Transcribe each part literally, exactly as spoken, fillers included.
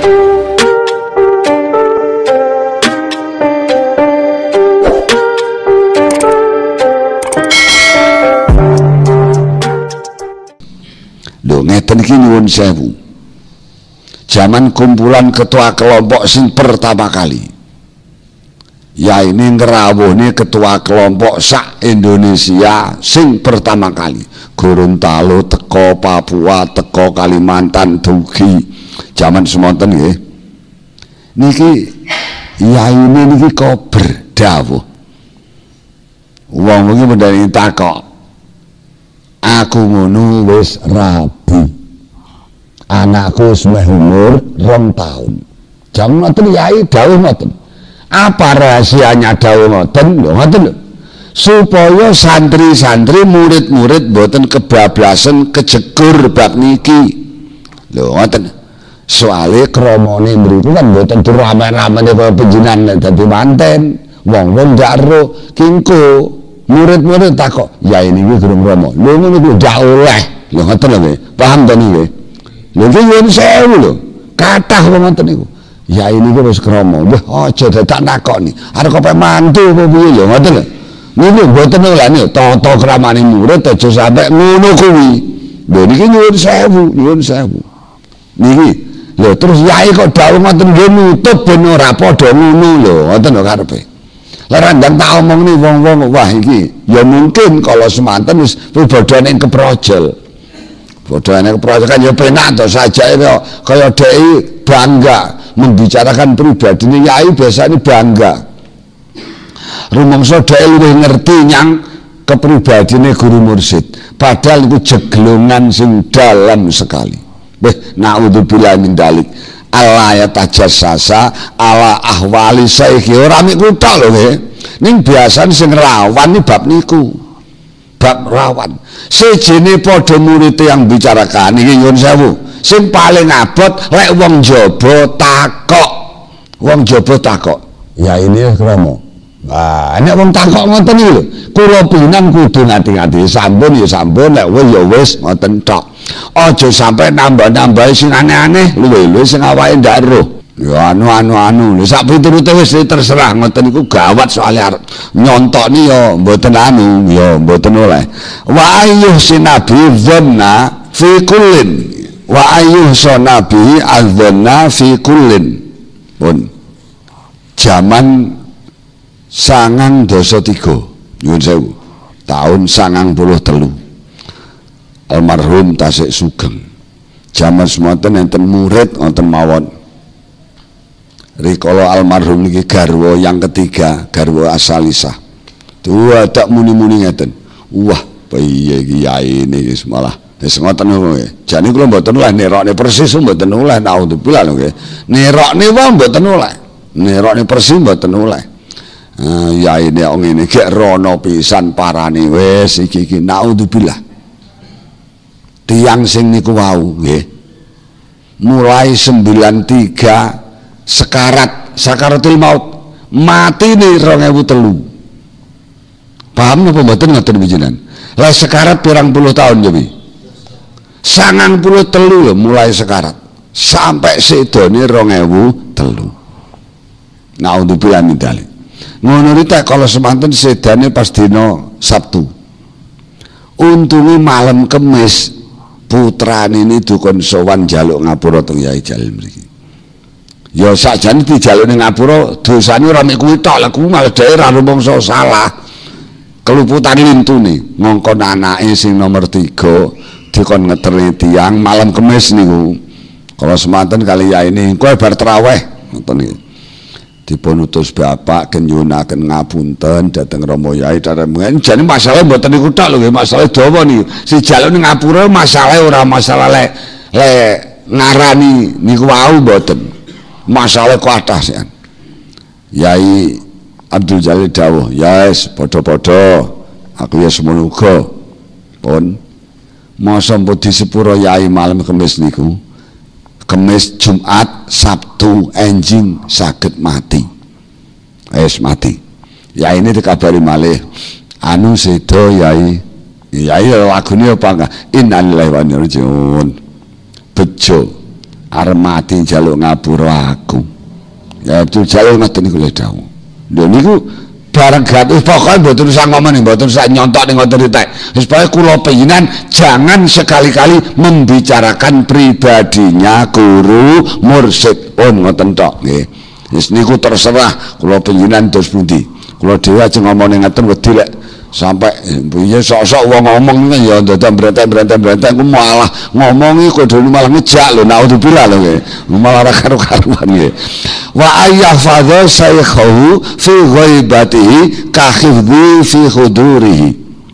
Lho ngeten iki nyuwun sewu. Zaman kumpulan ketua kelompok sing pertama kali. Ya ini ngerawuhne ketua kelompok sak Indonesia sing pertama kali. Gorontalo teko Papua teko Kalimantan dugi zaman semonten nggih. Niki ya ini niki kober dawuh. Wong iki mendani takok. Aku ngono wis rabi. Anakku wis umur rong tahun. Jam ngoten yai dawuh ngoten. Apa rahasianya dawuh ngoten? Lho ngoten lho. Supaya santri-santri murid-murid mboten kebablasan kejegur bab niki. Lho ngoten. Soale kramane mriku kan mboten dirame-ramene kaya panjenengan dadi manten. Wong-wong ndak ero kingko. Murid-murid takok, ya ini gue durung romo. Lho ngono kuwi ndak oleh. Lho ngoten lho. Paham to niki? Lho iki yen sewu lho. Kathah wong ngoten niku. Ya ini gue wis kromo. Wah, aja dadak takoni. Arep kok mantu apa piye lho ngoten lho. Niku mboten oleh niku tata kramane murid aja sampe ngono kuwi. Lho niki nyuwun sewu, nyuwun sewu. Niki lho terus yai kok dawuh ngoten nggih nutup ben ora padha ngono lho, ngoten lho karepe. Larandang tak omong nih wong-wong wah iki ya mungkin kalau semanten wis bodhone keprojol. Bodhone keprojol kan ya penak to saja itu kaya dhek bangga membicarakan pribadine yai biasanya bangga. Rumangsa dhek luwih ngerti nyang kepribadine guru mursyid. Padahal itu jeglongan sing dalam sekali. Beh naudzubillah min dalik. Allah ya tajassasa ala ahwali saiki ora niku tok lho nggih. Ning biasane sing rawan iki bab niku. Bab rawan. Sejene padha murid yang bicarakan iki nyuwun sewu. Sing paling abot lek wong jaba takok. Wong jaba takok. Ya ini kromo. Nah, nek wong takok ngoten iki lho. Kula pinang kudu ngati-ngati. Sampun ya sampun lek wis ya wis ngoten tok. Aja sampai nambah-nambah sing aneh-aneh luwe-luwe sing awake ndak ero. Ya anu anu anu lho sak piturute wis terserah ngoten niku gawat soal arep nyontokni ya mboten anu ya mboten oleh. Wa ayyuh sinabi dhanna fi kullin wa ayyuh sanabi adzanna fi kullin. Pun jaman sangang dasa tiga nyuwun sewu tahun sangang puluh telu almarhum Tasik Sugeng jaman semonten enten murid wonten mawon rikala almarhum niki garwa yang ketiga garwa Asalisah dua tak muni-muni ngeten wah piye iki yai niki malah wis ngoten nggih jane kula mboten oleh nerokne persis mboten oleh naudzubillah lho nggih nerokne wae mboten oleh nerokne persis mboten oleh uh, yai nek ngene gek rono pisan parane wis iki iki naudzubillah tiang sing niku wau nggih mulai sembilan tiga sekarat sakaratul maut mati nih rong ewu telu paham napa mboten ngoten panjenengan lah sekarat pirang puluh tahun jadi sangang puluh telu lho mulai sekarat sampai sedone rong ewu telu naudzubillah min dzalik ngono rita kalau semanten sedane pas dina Sabtu untungnya malam Kemis putrane ini dukun sowan jaluk ngapura teng Yai Jalil mriki. Ya sakjane dijaluk ning ngapura dosane ora mek kuwi tok, lha kuwi malah daerah rumangsa salah. Keluputan lintune ngongkon anake sing nomor tiga dikon ngeterni tiyang malam Kemis niku. Kalau semanten kali ya ini kowe bar traweh ngoten niku. Dipun utus bapak kenyunaken ngapunten dhateng Rama Yai Daremen jane masalah mboten niku tok lho nggih masalah dawa niku si jaluk ning ngapura masalah ora masalah lek le ngarani niku wau mboten masalah kathah sekan Yai Abdul Jalil dawuh yes padha-padha aku ya semono uga pun masa mbok disepuro Yai malam Kemis niku Kemis, Jumat, Sabtu, enjing saged mati. Es mati. Ya ini dikabari malih. Anu sedo yai. Yai lagune apa enggak? Innalillahi wa inna ilaihi raji'un. Bejo. arep mati njaluk ngapura aku. Ya Abdul Jalil ngoten niku lho dawuh. Lho niku bareng gratis pokoke mboten usah ngomong mboten usah nyontok ning ngoten iki. Wis pokoke kula penginan jangan sekali-kali membicarakan pribadinya guru mursyid om ngoten tok nggih. Wis niku terserah kula penginan dos pundi. Kula dhewe aja ngomong ngaten wedi lek sampai piye sok-sok wong ngomong ya dadak brenteng-brenteng-brenteng ku malah ngomongi kudu malah ngejak lho naudzubillah lho nggih. Malah ora karo-karuan nggih. Wa ayyafadha saykhahu fi ghaibatihi ka khifdhi fi hudurihi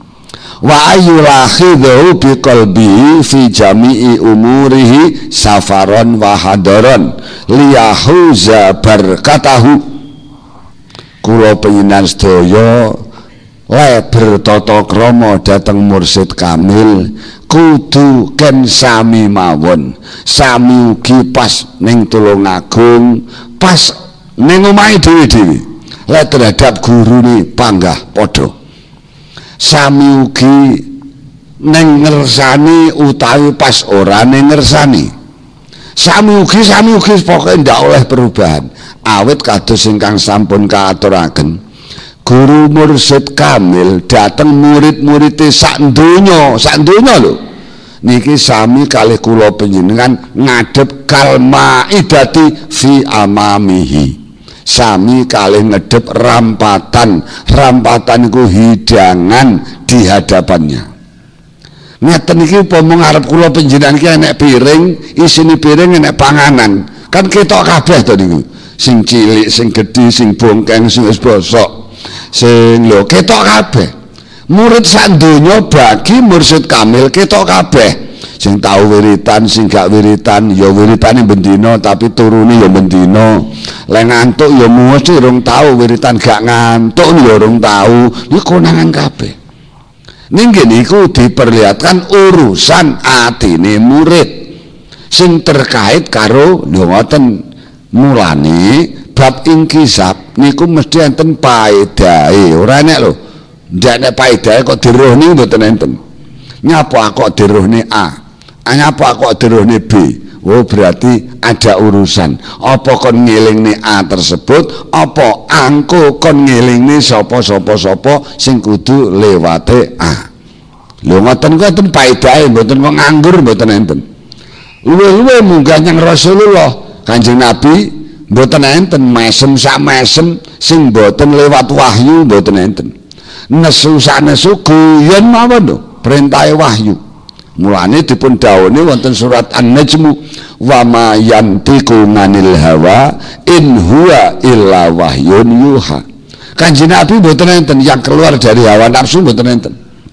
wa ayyulakhidhu bi qalbihi fi jami'i umurihi safaron wa hadaron liyahuza barkatahu. Kula penginan sedaya le bertata krama dhateng mursyid kamil kudu ken sami mawon, sami ugi pas ning Tulungagung, pas ning omahe dhewe-dhewe le terhadap gurune panggah padha, sami ugi ning ngersani utawi pas ora ning ngersani, sami ugi sami ugi pokoke ndak oleh perubahan. Awit kados ingkang sampun kaaturaken guru mursyid kamil dateng murid-muride sak donya, sak donya lho niki sami kalih kula panjenengan ngadhep kalmaidati fi amamihi, sami kalih ngedhep rampatan, rampatan iku hidangan di hadapannya. Ngeten iki upama ngarep kula panjenengan iki enek piring, isine piring enek panganan, kan ketok kabeh to niku, sing cilik, sing gedhi, sing bongkeng, sing wis bosok, sing lho ketok kabeh. Murid sak donya bagi mursyid kamil ketok kabeh, sing tau wiritan, sing gak wiritan ya wiritane bendina tapi turune ya bendina, lek ngantuk ya mesti rong tau wiritan, gak ngantuk ya rong tau, iki konangan kabeh. Ning niku diperlihatkan urusan atine murid sing terkait karo lho ngoten. Mulane bab inkisab niku mesti enten paedahe, ora enek lho ndak enek paedahe kok dirohne mboten enten. Nyapa kok dirohne A, nyapa kok dirohne B, oh berarti ada urusan. Apa kon ngelingne A tersebut, apa angko kon ngelingne sapa-sapa sapa sing kudu lewate A. Lho ngoten kuwi enten paedahe, mboten kok nganggur mboten enten. Luwe-luwe munggah nyang Rasulullah Kanjeng Nabi mboten enten mesem sak mesem sing mboten lewat wahyu mboten enten. Nesu sak nesu guyon mawon lho perintahe wahyu. Mulane dipun dawuhi wonten surat An-Najm, wa ma yantiqu nganil hawa in huwa illa wahyun yuha. Kanjeng Nabi mboten enten yang keluar dari hawa nafsu mboten enten.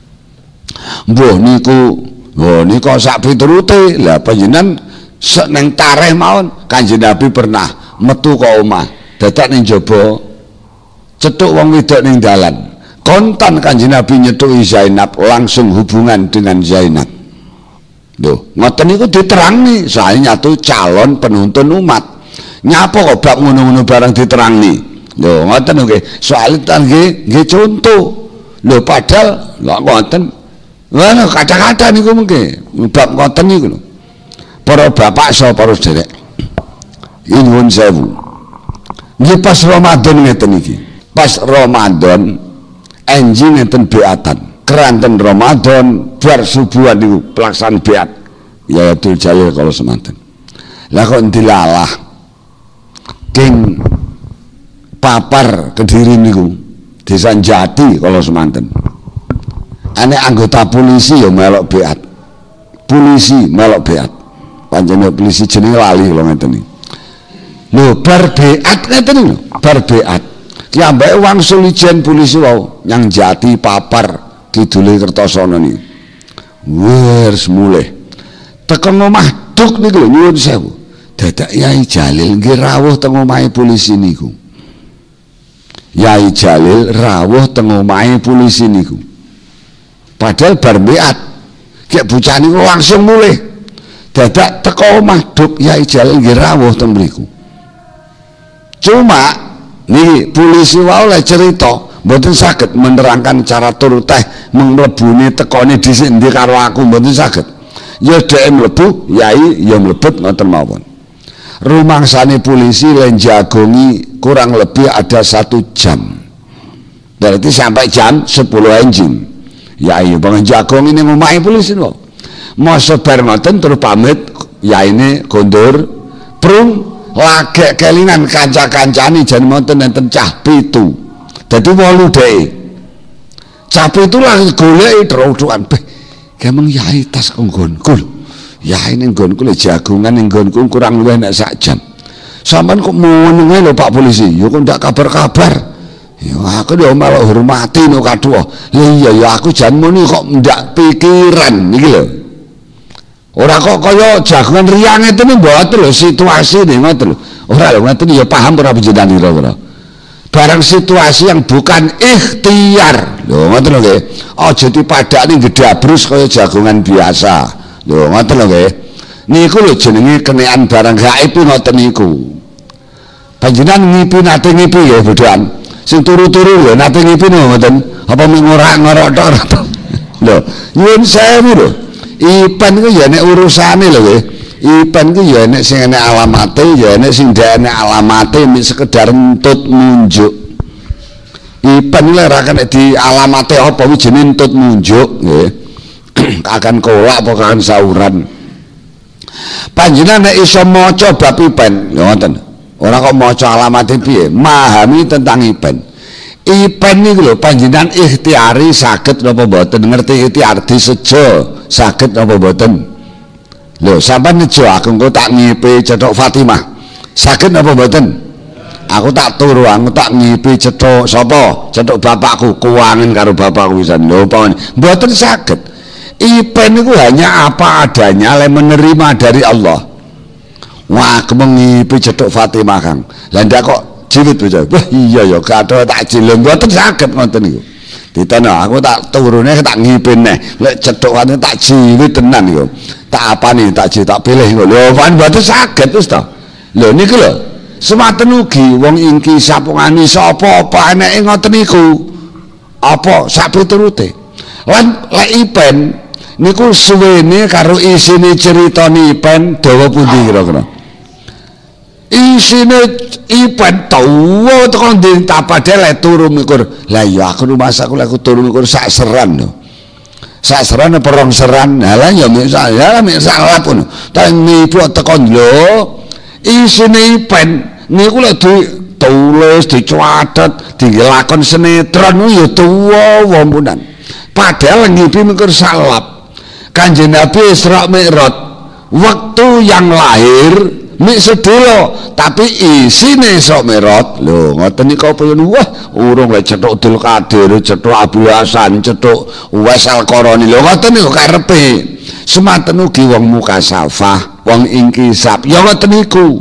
Mbuh niku oh niku sak piturute lah panjenengan neng tareh mawon. Kanjeng Nabi pernah metu ka omah dadak ning jaba cetuk wong wedok ning dalan, kontan Kanjeng Nabi nyetuki Zainab, langsung hubungan dengan Zainab. Lho ngoten niku diterangni, saya nyatu calon penuntun umat, nyapa kok bab ngono-ngono barang diterangni. Lho ngoten nggih, soal nggih nggih contoh. Lho padahal lho ngoten lha kata-kata niku mengke bab ngoten niku lho. Para bapak saha para sedherek, nyuwun sewu, nggih pas Ramadan ngeten iki, pas Ramadan enjing ngeten beatan, keranten Ramadan bar subuhan niku pelaksanaan beat ya Abdul Jalil kalau semanten. Lah kok dilalah king papar Kediri niku Desa Jati kalau semanten, ane anggota polisi ya melok beat, polisi melok beat, panjenengan polisi jenenge lali kula ngeten iki. Lho bar beat ngeten lho, bar beat. Ki ambek wangsul ijen polisi wau nyang Jati papar kidule Kertosono niku. Wis mulih. Tekan omah duk niku lho nyuwun sewu. Dadak Yai Jalil nggih rawuh teng omahe polisi niku. Yai Jalil rawuh teng omahe polisi niku. Padahal bar beat. Ki bocah niku langsung mulih. Dadak teko omah duk Yai Jalil nggih rawuh teng mriku. Cuma niki polisi wau le cerita mboten saged menerangkan cara turu teh mlebune tekone dhisik ndi karo aku mboten saged. Ya dhek mlebu, Yai ya mlebet ngoten mawon. rumangsane polisi len jagongi kurang lebih ada satu jam. Berarti sampai jam sepuluh enjing. Ya iya bangun jagongi ini ngomai polisi loh. Mau sebar ngoten terus pamit ya ini kondur prung lagek kelingan kanca-kancani jan monten enten cah pitu. Dadi wolu dhek. Cah pitu lah goleki terus-terusan. Kemeng yai tas nggonku. Yai ning nggonku le jagongan ning nggonku kurang luwih nek sak jam. Sampeyan kok menenge lho Pak polisi, ya kok ndak kabar-kabar. Ya aku yo malah hormati no kadua. Lah iya ya aku jan muni kok ndak pikiran iki lho. Ora kok kaya jagongan riang itu nih mboten lho situasi nih ngoten lho. Ora lho ngoten ya paham ora panjenengan kira-kira. Barang situasi yang bukan ikhtiar. Lho ngoten lho nggih. Aja dipadakne gedabrus kaya jagongan biasa. Lho ngoten lho nggih. Niku lho jenenge kenekan barang gaib ngoten niku. Panjenengan ngipi nate ngipi ya bodohan. Sing turu-turu lho nate ngipi ngoten. Apa ngorak-ngorok tok. Lho, nyuwun sewu lho. Ipan ku ya nek urusane lho nggih. Ipan ku ya nek sing enek alamate, ya nek sing ndak enek alamate mik sekedar entut munjuk. Ipan lek ora kena di alamate apa kuwi jenenge entut munjuk nggih. Akan kolak apa kan sauran. Panjenengan nek iso maca bab ipan, lho ngoten. Ora kok maca alamate piye, memahami tentang ipan. Ipan niku lho panjenengan ikhtiari saged napa mboten, ngerti ikhtiar disejo saged napa mboten. Lho sampean nejo aku engko tak ngipi cetok Fatimah. Saged napa mboten? Aku tak turu, aku tak ngipi cetok sapa? Cetok bapakku, kuwangen karo bapakku pisan. Lho pawon mboten saged. Ipan niku hanya apa adanya le menerima dari Allah. Wah, kemengipi cetok Fatimah Kang. Lah ndak kok jiwit bocah. Wah iya ya kathah tak jileng mboten saged ngoten niku. Ditono aku tak turune tak ngipin neh. Lek cetok Fatimah tak jiwit tenan iku. Tak apani tak jiwit tak pilih kok. Lho pan mboten saged wis to. Lho niku lho. Sematen ugi wong ingki sapungani sapa apa eneke ngoten niku. Apa sak piturute. Lan lek ipen niku suwene karo isine ceritane ipen dawa pundi kira-kira. Isine ipen tawa tekan ndi tak padahal turu mikur. Lah ya aku rumah saku lek turu mikur sak seran lho. Sak seran apa rong seran. Lah ya sak ya mek sak lap ngono. Tak nipu tekan lho. Isine ipen niku lek ditulis, dicatet, dilakon sinetron ya tuwa wompunan. Padahal ngipi mikur sak lap. Kanjeng Nabi Isra Mi'raj waktu yang lahir mik sedelo tapi isine Isra Mi'raj lho ngoten niku apa wah urung lek cetuk Dul Qadir cetuk Abu Hasan cetuk Uwais Al-Qarani lho ngoten niku karepe sematen ugi wong mukasafah wong ingkisab ya ngoten niku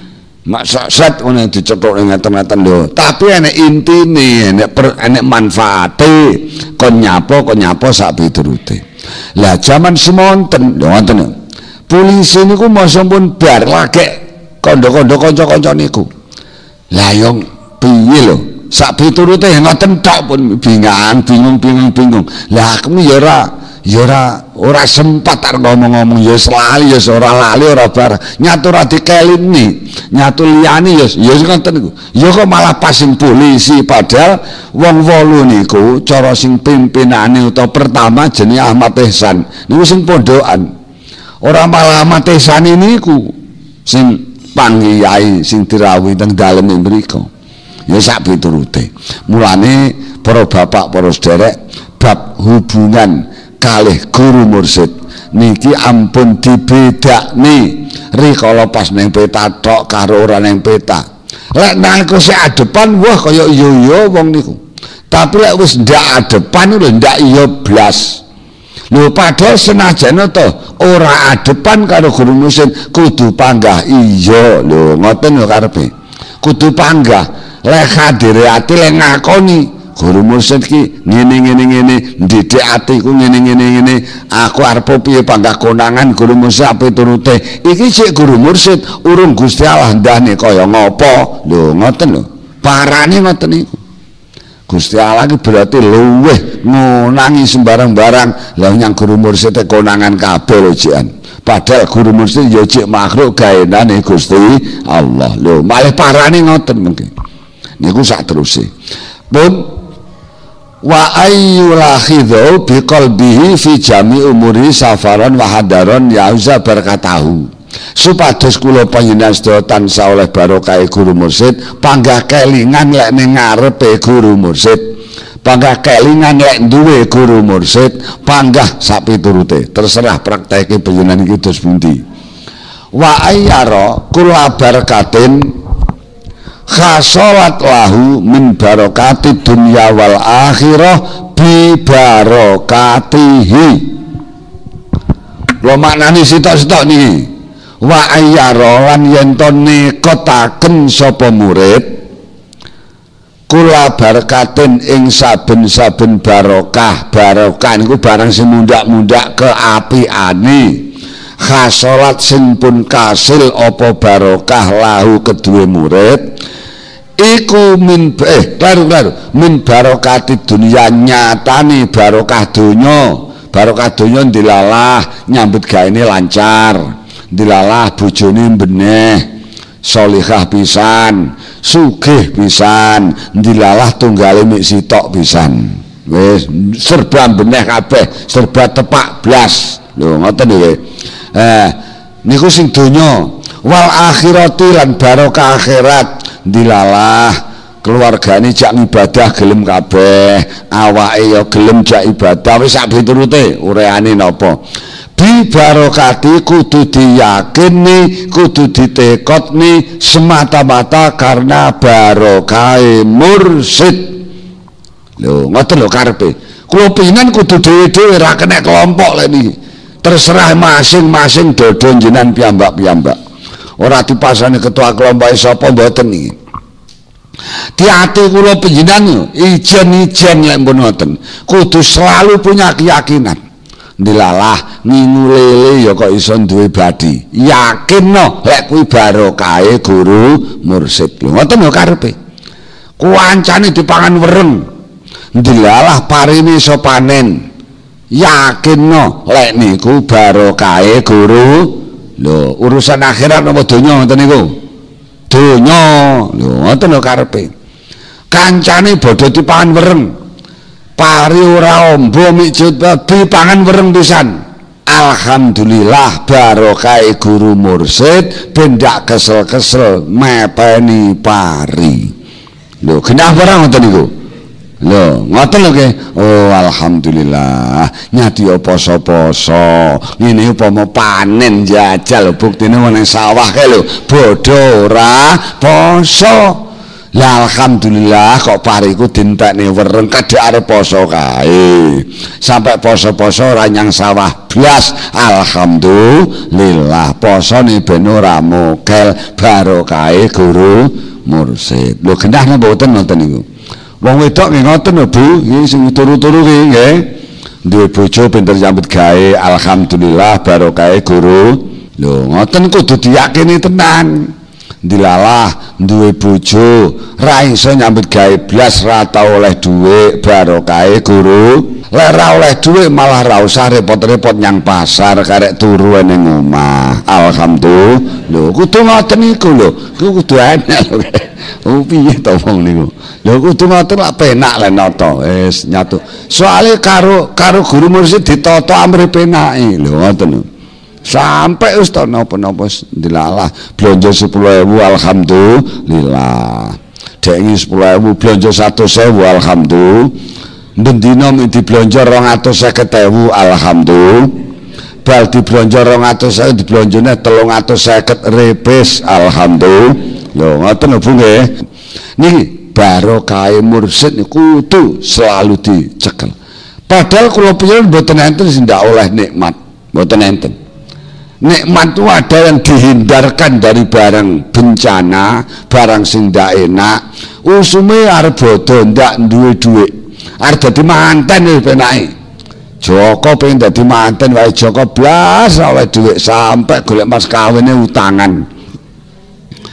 maksud ngono dicetuk ngeten-ngeten lho tapi enek intine enek enek manfaate kon nyapa kon nyapa sak piturute. Lah zaman semonten lho ngoten. Polisi niku sampun bar lagek kandha-kandha kanca-kanca niku. Lah yo piye lho? Sak piturute ngoten tok pun bingung, bingung, bingung, bingung. Lah aku ya ora ya ora ora sempat arep ngomong-ngomong ya lali ya ora lali ora bar. Nyatu ora dikelini, nyatu liyane ya ya ngoten niku. Ya kok malah pas sing polisi padahal wong wolu niku cara sing pimpinane utawa pertama jenenge Ahmad Ihsan. Niku sing pondokan. Ora malah Ahmad Ihsan niku sing panggiyai sing dirawuhi teng dalem mriku. Ya sak piturute. Mulane para bapak para sederek bab hubungan kalih guru mursyid niki ampun dibedakne rikala pas ning peta tok karo ora ning peta. Lek nang sik adepan wah kaya iya-iya wong niku. Tapi lek wis ndak adepan lho ndak iya blas. Lho padahal senajan to ora adepan karo guru mursyid kudu panggah iya lho ngoten lho karepe. Kudu panggah lek hadire ati lek ngakoni guru mursyid ki ngene ngene ngene ndidik atiku ngene ngene ngene aku arep piye panggah konangan guru mursyid ape turute iki sik guru mursyid urung Gusti Allah ndane kaya ngopo lho ngoten lho parane ngoten niku Gusti Allah ki berarti luweh ngonangi sembarang-barang. Lah nyang guru mursyid konangan kabeh lho jikan. Padahal guru mursyid ya cek makhluk gaenane Gusti Allah. Lho malih parane ngoten mungkin. Niku sak teruse. Pun wa ayyulakhidhu biqalbihi fi jami umuri safaron wa hadaron yauza berkatahu. Supados kula panjenengan sedaya tansah oleh barokah guru mursyid panggah kelingan lek ning ngarepe guru mursyid, panggah kelingan lek duwe guru mursyid, panggah sak piturute terserah prakteke panjenengan iki dos pundi. Wa ayyara kula barakatin khasolat lahu min barokati dunya wal akhirah bi barokatihi. Lho maknane sitok-sitok niki. Wa ayyara lan yen to nekotaken sapa murid kula barakatin ing saben-saben barokah. Barokah niku barang sing mundak-mundak keapiane. Khasolat sing pun kasil apa barokah lahu kedue murid iku min eh klaru-klaru min barokati dunya nyatane barokah donya. Barokah donya dilalah nyambut gaene lancar. Dilalah bojone beneh sholihah pisan, sugih pisan, dilalah tunggale mik sitok pisan. Wis serba beneh kabeh, serba tepak blas. Lho ngoten nggih. Eh niku sing donya. Wal akhirati lan barokah akhirat dilalah keluargane jak ibadah gelem kabeh, awake ya gelem jak ibadah wis sak piturute ureane napa. Bi barokati kudu diyakini, kudu ditekotni semata-mata karena barokai mursyid. Lho ngoten lho karepe. Kula pingin kudu dhewe-dhewe ra kena kelompok lek niki. Terserah masing-masing dodo jenengan piyambak-piyambak. Ora dipasani ketua kelompok sapa mboten niki. Di-ati kula panjenengan ijen-ijen lek pun ngoten. Kudu selalu punya keyakinan. Dilalah ngingu lele ya kok iso duwe badi. Yakin no lek kuwi barokahe guru mursyid. Lho ngoten lho karepe. Kuwancane dipangan wereng. Dilalah parine iso panen. Yakin no lek niku barokahe guru. Lho urusan akhirat apa donya ngoten niku? Donya. Lho ngoten lho karepe. Kancane bodho dipangan wereng. Pari ora ombo mijut babi pangan wereng pisan. Alhamdulillah barokai guru mursyid bendak kesel-kesel mepeni pari. Lho genah ora ngoten niku. Lho ngoten lho nggih. Oh alhamdulillah nyati poso-poso. Ngene upama panen jajal buktine nang sawah kae lho bodho ora poso. Lah alhamdulillah kok pariku dintekne wereng kadhe arep poso kae. Sampai poso-poso ora nyang sawah blas. Alhamdulillah posone ben ora mokel barokahe guru mursyid. Lho genah napa mboten ngoten niku. Wong wedok nggih ngoten lho Bu, nggih sing turu-turu nggih. Duwe bojo pinter nyambut gawe alhamdulillah barokahe guru. Lho ngoten kudu diyakini tenan. Dilalah duwe bojo ra iso nyambut gawe blas ra tau oleh dhuwit barokahe guru. Lek ra oleh dhuwit malah ra usah repot-repot nyang pasar karek turu ning omah. Alhamdulillah. Lho kudu ngoten niku lho. Kudu enak lho. Oh piye to wong niku. Lho kudu ngoten lak penak lek nata. Wis nyatu. Soale karo karo guru mursyid ditata amrih penake. Lho ngoten lho. Sampai ustaz napa-napa dilalah blonjo sepuluh ribu alhamdulillah. Dengi sepuluh ribu blonjo seratus ribu alhamdulillah. Bendina di blonjo dua ratus lima puluh ribu alhamdulillah. Bal di blonjo dua ratus ribu di blonjone tiga ratus lima puluh repes alhamdulillah. Lho ngoten lho Bu nggih. Niki barokahe mursyid niku kudu selalu dicekel. Padahal kula piye mboten enten sing ndak oleh nikmat, mboten enten. Nikmat itu ada yang dihindarkan dari barang bencana, barang sing ndak enak. Usume arep bodho ndak duwe dhuwit. Arep dadi manten wis penake. Joko pengen dadi manten wae Joko blas oleh dhuwit sampai golek mas kawine utangan.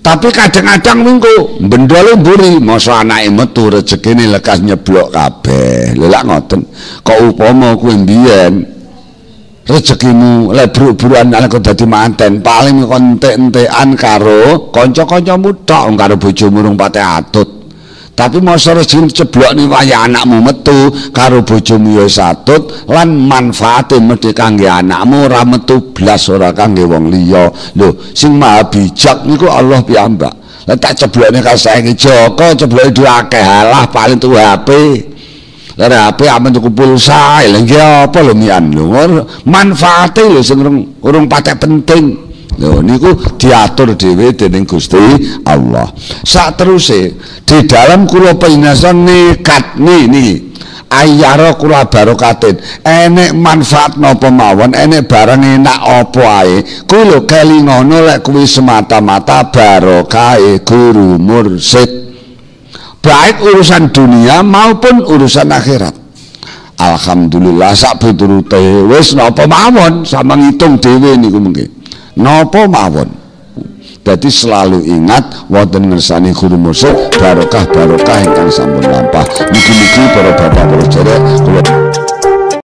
Tapi kadang-kadang minggu bendole mburi masa anake metu rezekine lekas nyeblok kabeh. Lha lak ngoten. Kok upama kuwi mbiyen rezekimu lek buru-buruan nek dadi manten paling kon entek-entekan karo kanca-kancamu tok karo bojomu rung pate atut. Tapi masa rezeki ceblok ni waya anakmu metu karo bojomu ya satut lan manfaate mesti kangge anakmu ora metu blas ora kangge wong liya. Lho, sing maha bijak niku Allah piyambak. Lah tak ceblokne karo saiki Joko cebloke dhewe akeh halah paling tuku H P. Lah H P amen tuku pulsa, lha iki apa lho mian lho. Manfaate lho sing urung urung patek penting. Lho niku diatur dhewe dening Gusti Allah. Sak teruse di dalam kula pinasan nekat niki ayara kula barokatin enek manfaat napa mawon enek barang enak apa ae kuwi lho kelingono lek kuwi semata-mata barokahe guru mursyid baik urusan dunia maupun urusan akhirat. Alhamdulillah sak piturute wis napa mawon sama ngitung dhewe niku mengke napa mawon. Jadi selalu ingat wonten ngersani guru mursyid barokah barokah ingkang sampun lampah. Mugi-mugi para bapak para sedherek kula